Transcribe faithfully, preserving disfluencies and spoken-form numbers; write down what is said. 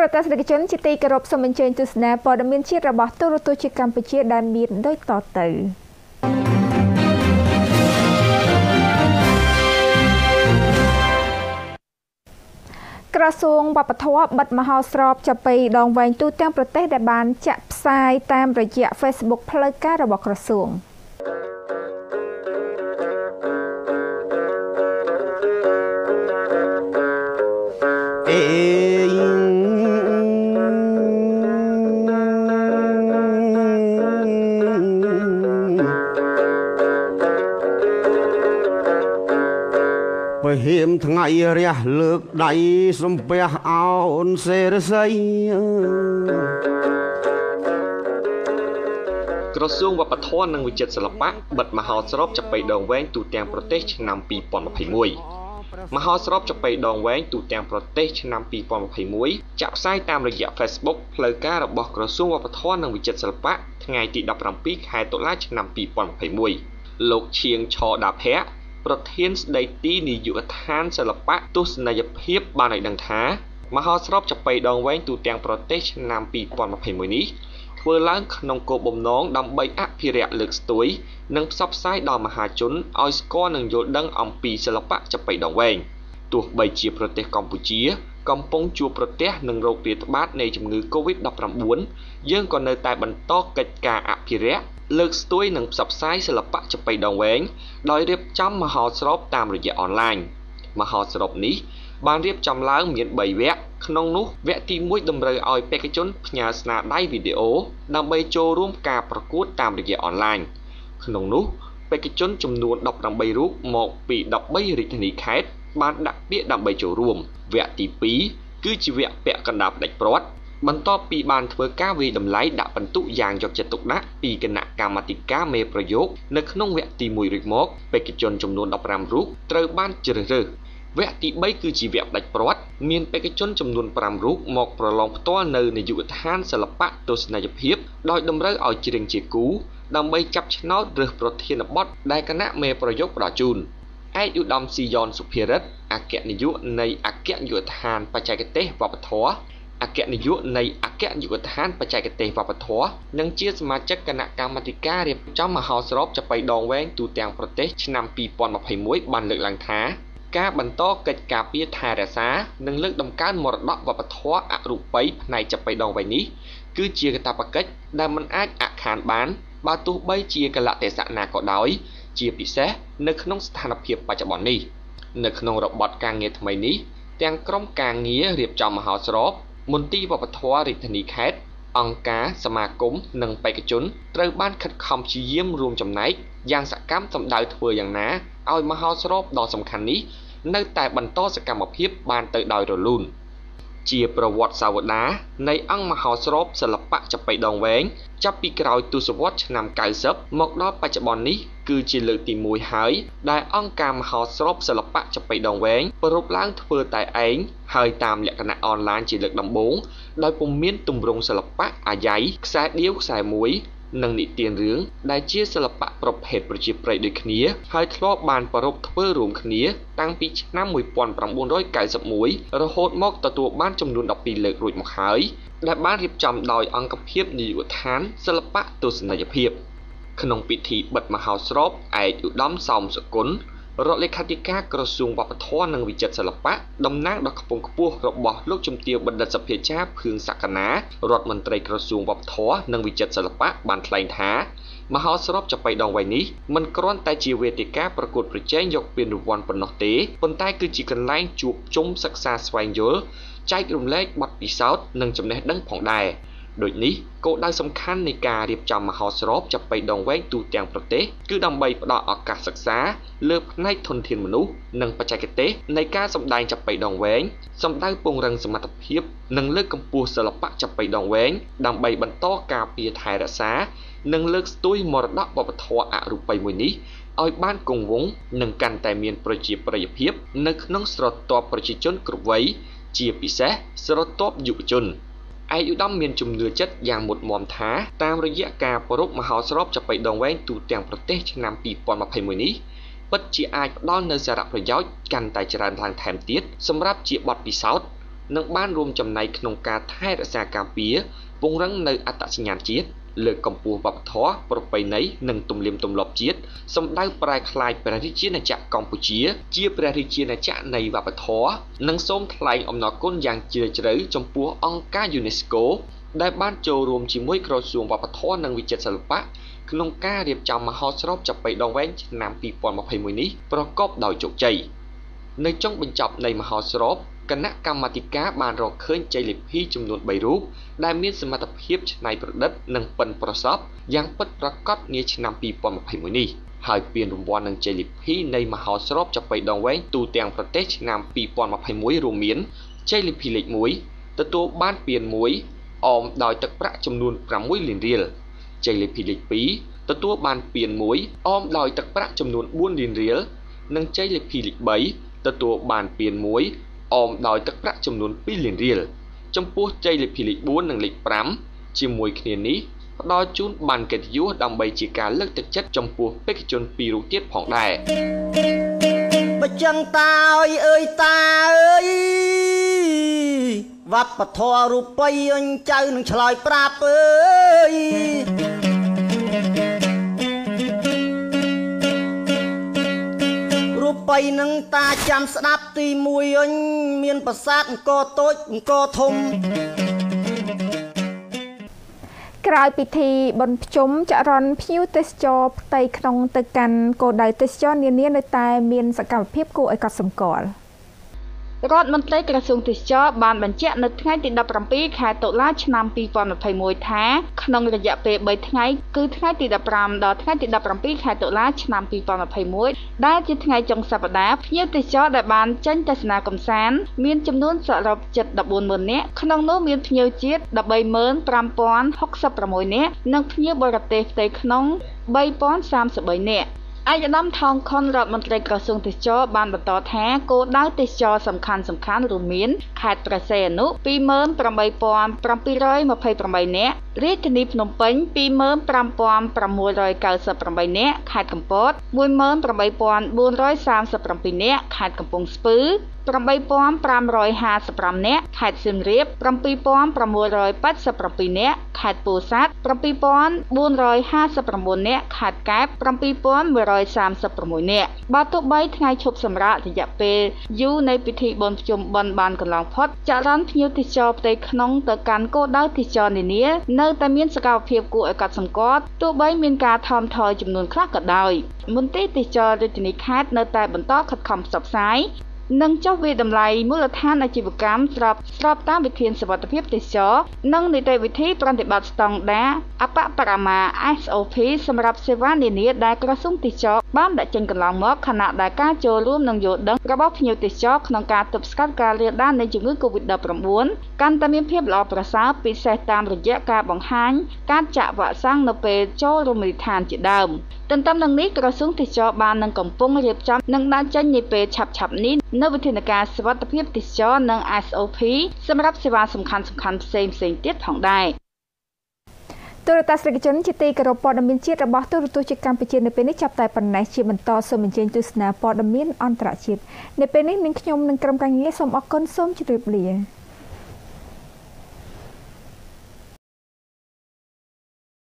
រដ្ឋាភិបាលជាទីគោរពសូមអញ្ជើញទស្សនាព័ត៌មានជាតិរបស់ទូរទស្សន៍ជាតិកម្ពុជាដែលមានដូចតទៅក្រសួងវប្បធម៌បិទមហោស្រពចាប៉ីដងវែងទូទាំងប្រទេសដែលបានចាក់ផ្សាយតាមរយៈ Facebook ផ្លូវការរបស់ក្រសួងអេបើហៀមថ្ងៃរះលើកដៃសំពះអោនសេរស័យក្រសួងវប្បធម៌និងវិចិត្រសិល្បៈបិទមហោស្រពចាប៉ីដងវែងទូទាំងប្រទេសឆ្នាំពីរពាន់ម្ភៃមួយមហោស្រពចាប៉ីដងវែងទូទាំងប្រទេសឆ្នាំពីរពាន់ម្ភៃមួយចាក់ផ្សាយតាមរយៈ Facebook ផ្លូវការរបស់ក្រសួងវប្បធម៌និងវិចិត្រសិល្បៈថ្ងៃទីដប់ប្រាំពីរខែតុលាឆ្នាំពីរពាន់ម្ភៃមួយលោកឈៀងឆដាភ័ក្រប្រធានស្ដីទីនាយកដ្ឋានសិល្បៈទស្សនីយភាពបានឲ្យដឹងថាមហោស្រពចាប៉ីដងវែងទូទាំងប្រទេសឆ្នាំពីរពាន់ម្ភៃមួយនេះធ្វើឡើងក្នុងគោលបំណងដើម្បីអភិរក្សលើកស្ទួយនិងផ្សព្វផ្សាយដល់មហាជនឲ្យស្គាល់និងយល់ដឹងអំពីសិល្បៈចាប៉ីដងវែងទោះបីជាប្រទេសកម្ពុជាកំពុងជួបប្រទះនឹងโรគរាតត្បាតនៃជំងឺ កូវីដដប់ប្រាំបួន យើងក៏នៅតែបន្តកិច្ចការអភិរក្សលើកស្ទួយនិងផ្សព្វផ្សាយសិល្បៈចាប៉ីដងវែងដោយរៀបចំមហោស្រពតាមរយៈអនឡាញមហោស្រពនេះបានរៀបចំឡើងមានបីវគ្គក្នុងនោះវគ្គទីមួយតម្រូវឲ្យបេក្ខជនផ្ញើស្នាដៃវីដេអូដើម្បីចូលរួមការប្រកួតតាមរយៈអនឡាញក្នុងនោះបេក្ខជនចំនួនដប់ប្រាំបីរូបមកពីដប់បីរាជធានីខេត្តបានដាក់ពាក្យដើម្បីចូលរួមវគ្គទីពីរគឺជាវគ្គពាក់កណ្ដាលផ្ដាច់ព្រាត់បន្ទាប់ពីបានធ្វើការវាយតម្លៃដាក់ពិន្ទុយ៉ាងយកចិត្តទុកដាក់ពីគណៈកម្មាធិការមេប្រយោគនៅក្នុងវគ្គទីមួយរួចមកបេក្ខជនចំនួនដប់ប្រាំរូបត្រូវបានជ្រើសរើសវគ្គទីបីគឺជាវគ្គផ្ដាច់ព្រាត់មានបេក្ខជនចំនួនប្រាំរូបមកប្រឡងផ្ទាល់នៅនាយកដ្ឋានសិល្បៈទស្សនីយភាពដោយតម្រូវឲ្យច្រៀងជាគូដើម្បីចាប់ឆ្នោតរើសប្រធានបទដែលគណៈមេប្រយោគផ្ដល់ជូនឯកឧត្តមស៊ីយ៉នសុភារិទ្ធអគ្គនាយកនៃអគ្គនាយកដ្ឋានបច្ចេកទេសវប្បធម៌អគ្គនាយកនៃអគ្គនាយកដ្ឋានបច្ចេកទេសវប្បធម៌និងជាសមាជិកគណៈកម្មាធិការរៀបចំមហោស្រពចាប៉ីដងវែងទូទាំងប្រទេសឆ្នាំពីរពាន់ម្ភៃមួយបានលើកឡើងថាការបន្តកិច្ចការពារថែរក្សានិងលើកតម្កើងមរតកវប្បធម៌អរូបីផ្នែកចាប៉ីដងវែងនេះគឺជាកាតព្វកិច្ចដែលមិនអាចអាក់ខានបានបើទោះបីជាកលៈទេសៈណាក៏ដោយជាពិសេសនៅក្នុងស្ថានភាពបច្ចុប្បន្ននេះនៅក្នុងរបបការងារថ្មីនេះទាំងក្រុមការងាររៀបចំមហោស្រពមន្ទីរវប្បធម៌រាជធានីខេត្តអង្គការសមាគមនិងបេក្ខជនត្រូវបានខិតខំព្យាយាមរួមចំណែកយ៉ាងសកម្មសម្ដៅធ្វើយ៉ាងណាឲ្យមហោស្រពដ៏សំខាន់នេះនៅតែបន្តសកម្មភាពបានទៅដោយរលូនជាប្រវត្តិសាវតានៃអង្គមហោស្រពសិល្បៈចាប៉ីដងវែងចាប់ពីក្រោយទសវត្សរ៍ឆ្នាំកៅសិបមកដល់បច្ចុប្បន្ននេះគឺជាលើកទីមួយហើយដែលអង្គការមហោស្រពសិល្បៈចាប៉ីដងវែងប្រពឡើងធ្វើតែឯងហើយតាមលក្ខណៈអនឡាញជាលើកដំបូងដោយពុំមានទម្រង់សិល្បៈអាយ៉ៃខ្សែដៀវខ្សែមួយនិងនិទានរឿងដែលជាសិល្បៈប្រភេទប្រជាប្រិយដូចគ្នាហើយធ្លាប់បានប្រពធ្វើរួមគ្នាតាំងពីឆ្នាំមួយពាន់ប្រាំបួនរយកៅសិបមួយរហូតមកទទួលបានចំនួនដប់ពីរលើករួចមកហើយដែលបានរៀបចំដោយអង្គភាពនាយកដ្ឋានសិល្បៈទស្សនីយភាពក្នុងពិធីបិទមហោស្រពឯកឧត្តមសោមសុគន្ធរដ្ឋលេខាធិការក្រសួងវប្បធម៌និងវិចិត្រសិល្បៈតំណាងដ៏ខ្ពង់ខ្ពស់របស់លោកជំទាវបណ្ឌិតសភាចារភឿងសក្កណារដ្ឋមន្ត្រីក្រសួងវប្បធម៌និងវិចិត្រសិល្បៈបានថ្លែងថាមហោស្រពចាប៉ីដងវែងនេះមិនគ្រាន់តែជាវេទិកាប្រកួតប្រជែងយកពានរង្វាន់ប៉ុណ្ណោះទេប៉ុន្តែគឺជាកន្លែងជួបជុំសិក្សាស្វែងយល់ចែករំលែកបទពិសោធន៍និងចំណេះដឹងផងដែរដូចនេះគោលដៅសំខាន់នៃការរៀបចំមហោស្រពចាប៉ីដងវែងទូទាំងប្រទេសគឺដើម្បីផ្តល់ឱកាសសិក្សាលើផ្នែកធនធានមនុស្សនិងបច្ចេកទេសនៃការសម្ដែងចាប៉ីដងវែងសម្ដៅពង្រឹងសមត្ថភាពនិងលើកកម្ពស់សិល្បៈចាប៉ីដងវែងដើម្បីបន្តការពារថែរក្សានិងលើកស្ទួយមរតកវប្បធម៌អរូបីមួយនេះឲ្យបានគង់វង្សនិងកាន់តែមានប្រជាប្រិយភាពនៅក្នុងស្រទាប់ប្រជាជនគ្រប់វ័យជាពិសេសស្រទាប់យុវជនឯកឧត្តមមានជំនឿចិត្តយ៉ាងមុតមាំថាតាមរយៈការប្រពមហោស្រពចាប៉ីដងវែងទូទាំងប្រទេសឆ្នាំពីរពាន់ម្ភៃមួយនេះពិតជាអាចផ្ដល់នូវសារៈប្រយោជន៍កាន់តែច្រើនឡើងថែមទៀតសម្រាប់ជាបទពិសោធន៍នឹងបានរួមចំណែកក្នុងការថែរក្សាការពារពង្រឹងនៅអត្តសញ្ញាណជាតិលើកកម្ពស់វប្បធម៌ប្រពៃណីនិងទំនៀមទម្លាប់ជាតិសម្ដៅប្រែក្លាយព្រះរាជាណាចក្រកម្ពុជាជាព្រះរាជាណាចក្រនៃវប្បធម៌និងសូមថ្លែងអំណរគុណយ៉ាងជ្រាលជ្រៅចំពោះអង្គការ UNESCO ដែលបានចូលរួមជាមួយក្រសួងវប្បធម៌និងវិចិត្រសិល្បៈក្នុងការរៀបចំមហោស្រពចាប៉ីដងវែងឆ្នាំពីរពាន់ម្ភៃមួយនេះប្រកបដោយជោគជ័យនៅចុងបញ្ចប់នៃមហោស្រពគណៈកម្មាធិការបានរកឃើញជ័យលាភីចំនួនបីរូបដែលមានសមត្ថភាពច្នៃប្រឌិតនិងប៉ិនប្រសប់យ៉ាងពិតប្រាកដនាឆ្នាំពីរពាន់ម្ភៃមួយនេះហើយពានរង្វាន់និងជ័យលាភីនៃមហោស្រពចាប៉ីដងវែងទូទាំងប្រទេសឆ្នាំពីរពាន់ម្ភៃមួយរួមមានជ័យលាភីលេខមួយទទួលបានពានមួយអមដោយទឹកប្រាក់ចំនួនប្រាំមួយលានរៀលជ័យលាភីលេខពីរទទួលបានពានមួយអមដោយទឹកប្រាក់ចំនួនបួនលានរៀលនិងជ័យលាភីលេខបីទទួលបានពានមួយអមដោយទឹកប្រាក់ចំនួនពីរលានរៀលចំពោះជ័យលាភីលេខបួននិងលេខប្រាំជាមួយគ្នានេះផ្ដល់ជូនបានកិត្តិយសដើម្បីជាការលើកទឹកចិត្តចំពោះបេក្ខជនពីររូបទៀតផងដែរបើចឹងតាអើយអើយតាអើយវប្បធម៌រូបិយអញចៅនឹងឆ្លើយប្រាប់អើយរូបិយនឹងតាចាំស្ដាប់ទីមួយអញមានប្រាសាទអង្គរតូចអង្គរធំក្រោយពិធីបុណ្យភ្ជុំចរន្តភ្ញៀវទេសចរផ្ទៃក្នុងទៅកាន់គោលដៅទេសចរនានានៅតែមានសកម្មភាពគួរឲ្យកត់សម្គាល់រដ្ឋមន្ត្រីក្រសួងទេសចរបានបញ្ជាក់នៅថ្ងៃទីដប់ប្រាំពីរខែតុលាឆ្នាំពីរពាន់ម្ភៃមួយថាក្នុងរយៈពេលបីថ្ងៃគឺថ្ងៃទីដប់ប្រាំដល់ថ្ងៃទីដប់ប្រាំពីរខែតុលាឆ្នាំពីរពាន់ម្ភៃមួយដែលជាថ្ងៃចុងសប្តាហ៍ភ្ញៀវទេសចរដែលបានចេញទស្សនាកម្សាន្តមានចំនួនសរុបជិតដប់បួនម៉ឺននាក់ក្នុងនោះមានភ្ញៀវជាតិដប់បីម៉ឺនប្រាំពាន់ហុកសិបប្រាំមួយនាក់និងភ្ញៀវបរទេសផ្ទៃក្នុងបីពាន់សាមសិបបីនាក់ឯកឧត្តមថងខុនរដ្ឋមន្ត្រីក្រសួងទេសចរបានបន្តថាគោលដៅទេសចរសំខាន់សំខាន់រួមមានខេត្តព្រះសីហនុ ពីរម៉ឺនប្រាំបីពាន់ប្រាំពីររយម្ភៃប្រាំបីនាក់រាជធានីភ្នំពេញ ពីរម៉ឺនប្រាំពាន់ប្រាំមួយរយកៅសិបប្រាំបីនាក់ខេត្តកំពត មួយម៉ឺនប្រាំបីពាន់បួនរយសាមសិបប្រាំពីរនាក់ខេត្តកំពង់ស្ពឺប្រាំបីពាន់ប្រាំរយហាសិបប្រាំនាក់ខេត្តសៀមរាបប្រាំពីរពាន់ប្រាំមួយរយប៉ែតសិបប្រាំពីរនាក់ខេត្តពោធិ៍សាត់ប្រាំពីរពាន់បួនរយហាសិបប្រាំបួននាក់ខេត្តកែបប្រាំពីរពាន់មួយរយសាមសិបប្រាំមួយនាក់បើទោះបីថ្ងៃឈប់សម្រាករយៈពេលយូរនៃពិធីបុណ្យភ្ជុំបិណ្ឌបានកន្លងផុតចរន្តភ្ញៀវទេសចរផ្ទៃក្នុងទៅកាន់គោលដៅទេសចរនានានៅតែមានសកម្មភាពគួរឲ្យកត់សម្គាល់ទោះបីមានការថមថយចំនួនខ្លះក៏ដោយមន្ត្រីទេសចររាជធានីខេត្តនៅតែបន្តខិតខំផ្សព្វផ្សាយនិងចុះវិតម្លៃមូលដ្ឋានអាជីវកម្មស្របស្របតាមវិធានសុវត្ថិភាពទេសចរនិងនីតិវិធីប្រតិបត្តិស្តង់ដារអបបរមា เอส โอ พี សម្រាប់សេវានានាដែលក្រសួងទេសចរបានដាក់ចេញកន្លងមកខណៈដែលការចូលរួមនិងយល់ដឹងរបស់ភ្ញៀវទេសចរក្នុងការទប់ស្កាត់ការរាលដាលនៃជំងឺ កូវីដ ដប់ប្រាំបួន កាន់តែមានភាពល្អប្រសើរពិសេសតាមរយៈការបង្ហាញការចាក់វ៉ាក់សាំងនៅពេលចូលរមណីយដ្ឋានជាដើមទន្ទឹមនឹងនេះក្រសួងទេសចរបាននឹងកំពុងរៀបចំនិងដាក់ចេញនាពេលឆាប់ៗនេះនៅវិធានការសុវត្ថិភាពទេសចរនិង เอส โอ พี សម្រាប់សេវាសំខាន់ៗផ្សេងៗទៀតផងដែរទូរទស្សនិកជនជាទីគោរពព័ត៌មានជាតិរបស់ទូរទស្សន៍ជាតិកម្ពុជានៅពេលនេះចាប់តែប៉ុណ្ណេះជាបន្តសូមអញ្ជើញទស្សនាព័ត៌មានអន្តរជាតិនៅពេលនេះនាងខ្ញុំនិងក្រុមការងារសូមអរគុណសូមជម្រាបលា